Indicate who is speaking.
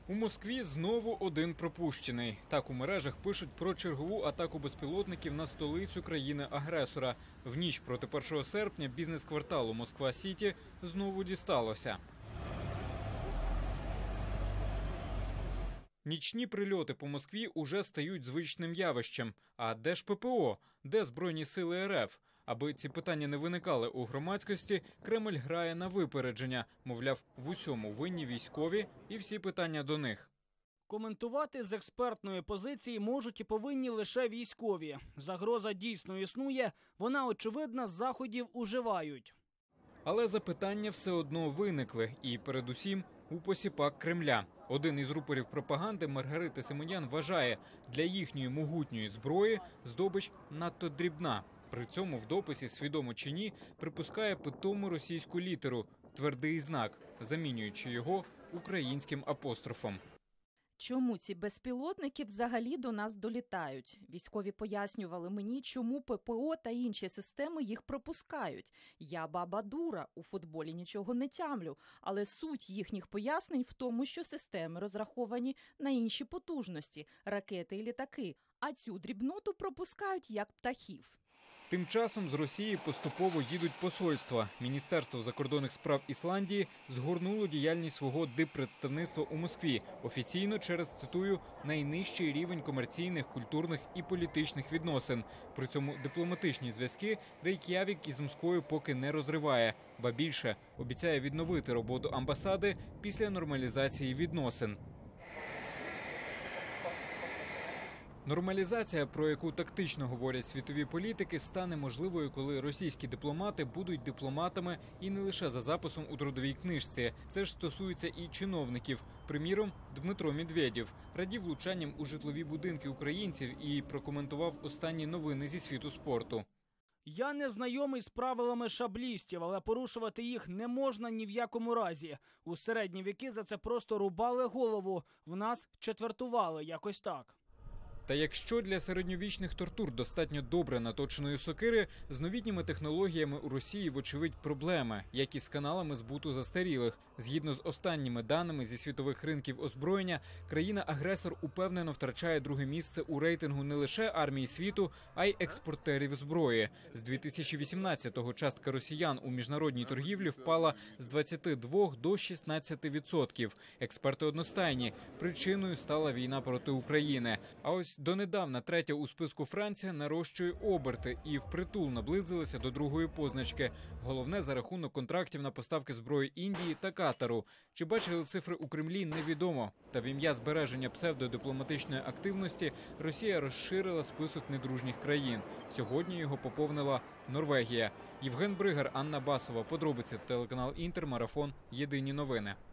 Speaker 1: У Москві знову один пропущений. Так у мережах пишуть про чергову атаку безпілотників на столицю країни-агресора. В ніч проти 1 серпня бізнес-кварталу Москва-Сіті знову дісталося. Нічні прильоти по Москві уже стають звичним явищем. А де ж ППО? Де Збройні сили РФ? Аби ці питання не виникали у громадськості, Кремль грає на випередження. Мовляв, в усьому винні військові і всі питання до них.
Speaker 2: Коментувати з експертної позиції можуть і повинні лише військові. Загроза дійсно існує, вона очевидна, заходів уживають.
Speaker 1: Але запитання все одно виникли. І передусім у посіпак Кремля. Один із рупорів пропаганди Маргарита Симонян вважає, для їхньої могутньої зброї здобич надто дрібна. При цьому в дописі, свідомо чи ні, припускає питому російську літеру – твердий знак, замінюючи його українським апострофом.
Speaker 3: Чому ці безпілотники взагалі до нас долітають? Військові пояснювали мені, чому ППО та інші системи їх пропускають. Я баба дура, у футболі нічого не тямлю, але суть їхніх пояснень в тому, що системи розраховані на інші потужності – ракети і літаки, а цю дрібноту пропускають як птахів.
Speaker 1: Тим часом з Росії поступово їдуть посольства. Міністерство закордонних справ Ісландії згорнуло діяльність свого диппредставництва у Москві. Офіційно через, цитую, найнижчий рівень комерційних, культурних і політичних відносин. При цьому дипломатичні зв'язки Рейк'явік із Москвою поки не розриває. Ба більше, обіцяє відновити роботу амбасади після нормалізації відносин. Нормалізація, про яку тактично говорять світові політики, стане можливою, коли російські дипломати будуть дипломатами і не лише за записом у трудовій книжці. Це ж стосується і чиновників. Приміром, Дмитро Медведєв радів влучанням у житлові будинки українців і прокоментував останні новини зі світу спорту.
Speaker 2: Я не знайомий з правилами шаблістів, але порушувати їх не можна ні в якому разі. У середні віки за це просто рубали голову, в нас четвертували, якось так.
Speaker 1: Та якщо для середньовічних тортур достатньо добре наточеної сокири, з новітніми технологіями у Росії, вочевидь, проблеми, як і з каналами збуту застарілих. Згідно з останніми даними зі світових ринків озброєння, країна-агресор упевнено втрачає друге місце у рейтингу не лише армії світу, а й експортерів зброї. З 2018-го частка росіян у міжнародній торгівлі впала з 22 до 16%. Експерти одностайні. Причиною стала війна проти України. А ось донедавна третя у списку Франція нарощує оберти і впритул наблизилася до другої позначки. Головне за рахунок контрактів на поставки зброї Індії та Катару. Чи бачили цифри у Кремлі, невідомо. Та в ім'я збереження псевдодипломатичної активності Росія розширила список недружніх країн. Сьогодні його поповнила Норвегія. Євген Бригар, Анна Басова. Подробиці телеканал Інтер, Марафон. Єдині новини.